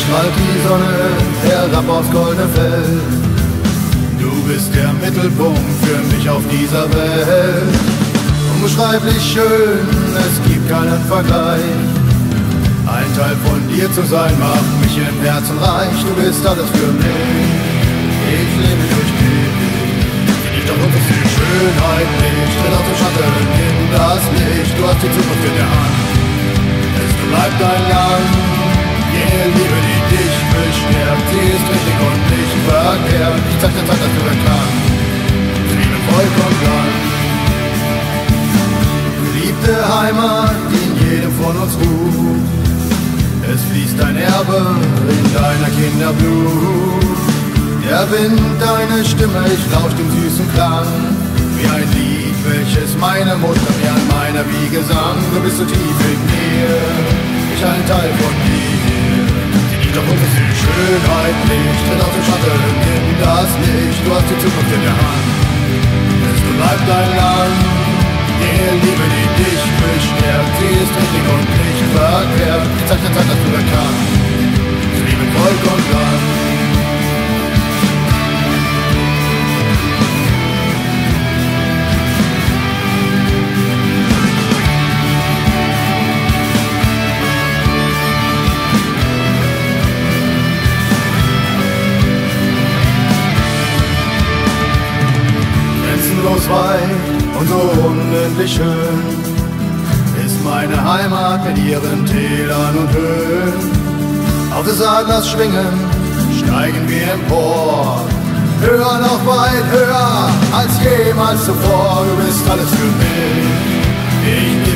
strahlt die Sonne herab aufs goldene Feld. Du bist der Mittelpunkt für mich auf dieser Welt. Unbeschreiblich schön, es gibt keinen Vergleich. Ein Teil von dir zu sein macht mich im Herzen reich. Du bist alles für mich, ich lebe durch dich. Doch uns ist die Schönheit nicht, tritt aus dem Schatten in das Licht. Du hast die Zukunft in der Hand, es bleibt dein Land. Jene Liebe, die dich bestärkt, sie ist richtig und nicht verkehrt. Ich zeig dir Zeit, dass du erkannst, Liebe Volk und Land. Geliebte Heimat, die in jedem von uns ruht. Es fließt dein Erbe in deiner Kinder Blut. Der Wind, deine Stimme, ich lausch dem süßen Klang. Wie ein Lied, welches meine Mutter mir an meiner Wiege sang. Du bist so tief in mir, ich ein Teil von dir. Doch uns ist die Schönheit nicht, tritt aus dem Schatten in das Licht. Du hast die Zukunft in der Hand, es bleibt dein Land. Die Liebe, die dich bestärkt, sie ist richtig und nicht verkehrt. Ich zeig dir Zeit, dass du erkannst, Liebe Volk und Land. Grenzenlos weit und so unendlich schön ist meine Heimat mit ihren Tälern und Höhen. Auf des Adlers Schwingen steigen wir empor, höher, noch weit höher als jemals zuvor. Du bist alles für mich, ich